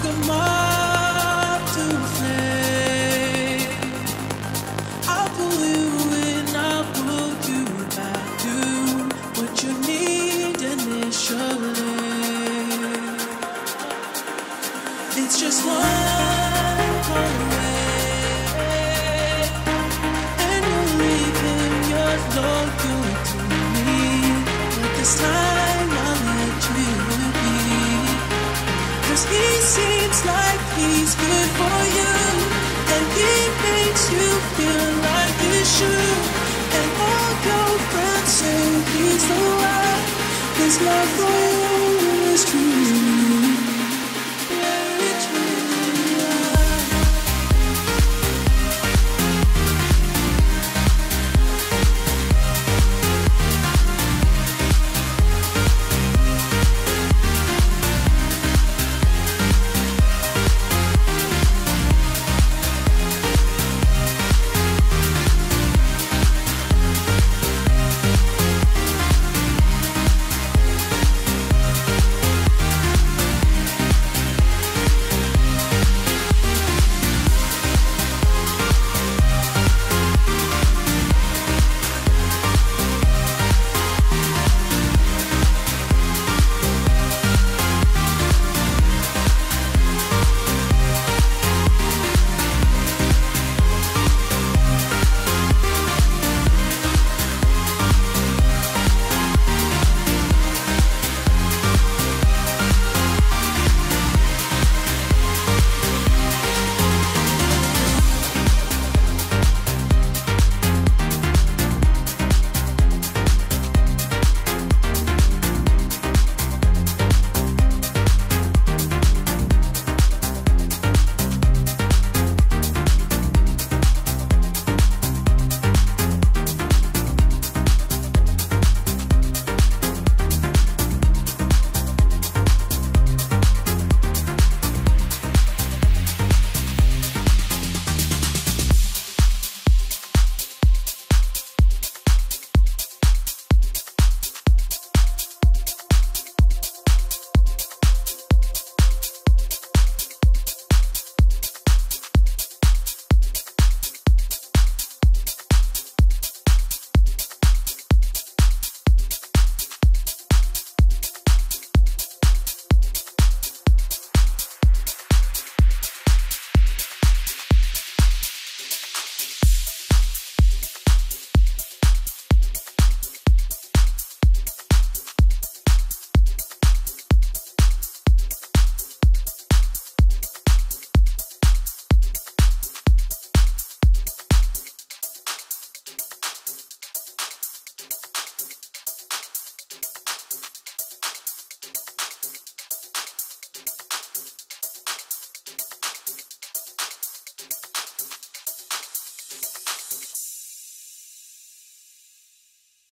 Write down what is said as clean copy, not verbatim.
like a moth to a flame. I'll pull you in, I'll pull you back to what you need initially. It's just one call away, and you're leaving your loyal to me. But this time I'll let you be, 'cause he seems like he's good for you, and he makes you feel like you should. And all your friends say he's the one, his love for you